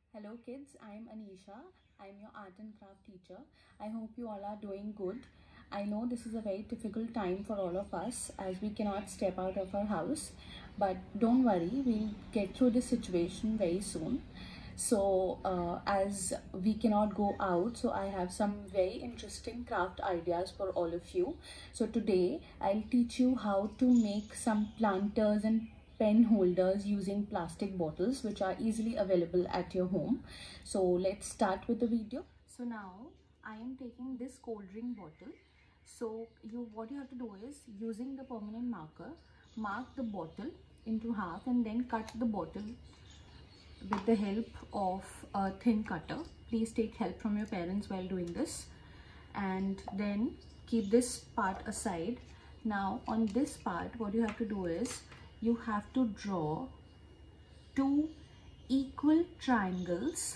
Hello kids, I am Anisha. I am your art and craft teacher. I hope you all are doing good. I know this is a very difficult time for all of us as we cannot step out of our house, but don't worry, we'll get through this situation very soon. So as we cannot go out, so I have some very interesting craft ideas for all of you. So today I'll teach you how to make some planters and pen holders using plastic bottles which are easily available at your home. So let's start with the video. So now I am taking this cold drink bottle. So what you have to do is, using the permanent marker, mark the bottle into half and then cut the bottle with the help of a thin cutter. Please take help from your parents while doing this, and then keep this part aside. Now on this part, what you have to do is, you have to draw two equal triangles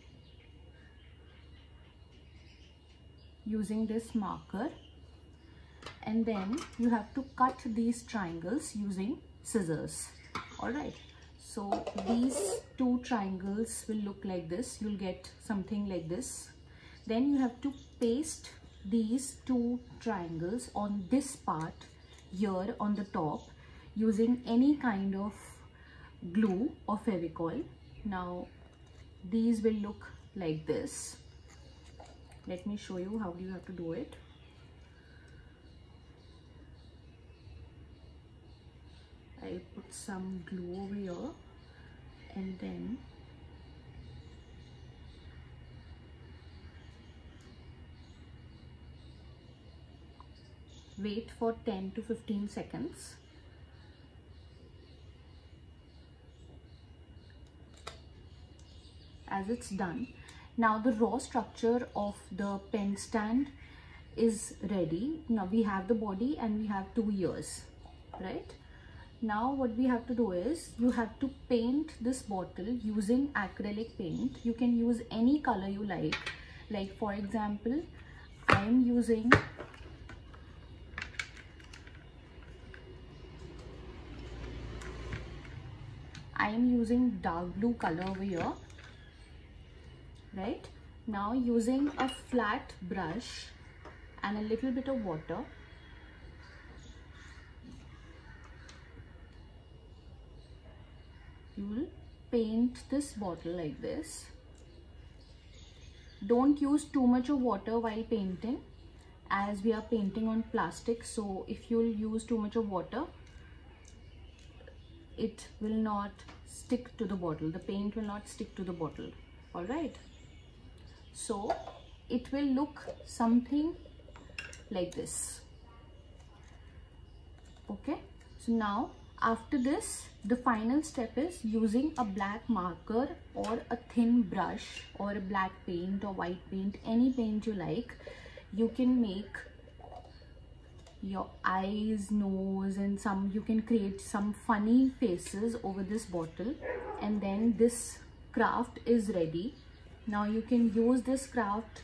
using this marker, and then you have to cut these triangles using scissors. All right, so these two triangles will look like this. You'll get something like this. Then you have to paste these two triangles on this part here on the top using any kind of glue or Fevicol. Now these will look like this. Let me show you how you have to do it. I'll put some glue over here and then wait for 10 to 15 seconds. As it's done, now the raw structure of the pen stand is ready. Now we have the body and we have two ears, right? Now what we have to do is, you have to paint this bottle using acrylic paint. You can use any color you like for example, I am using dark blue color over here. Right, now using a flat brush and a little bit of water, you will paint this bottle like this. Don't use too much of water while painting, as we are painting on plastic. So if you'll use too much of water, it will not stick to the bottle. The paint will not stick to the bottle. All right. So it will look something like this. Okay, so now after this, the final step is using a black marker or a thin brush or a black paint or white paint, any paint you like. You can make your eyes, nose, and you can create some funny faces over this bottle, and then this craft is ready. Now you can use this craft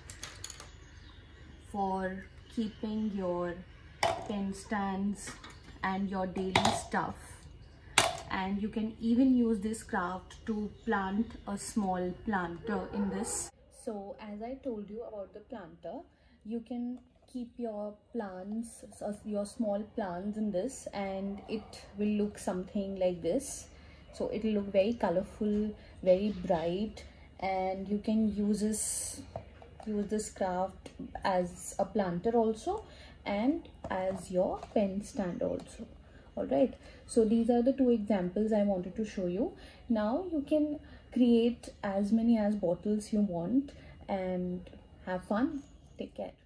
for keeping your pen stands and your daily stuff, and you can even use this craft to plant a small planter in this. So as I told you about the planter, you can keep your plants, your small plants in this, and it will look something like this. So it will look very colorful, very bright, and you can use this craft as a planter also and as your pen stand also. All right, so these are the two examples I wanted to show you. Now you can create as many as bottles you want and have fun. Take care.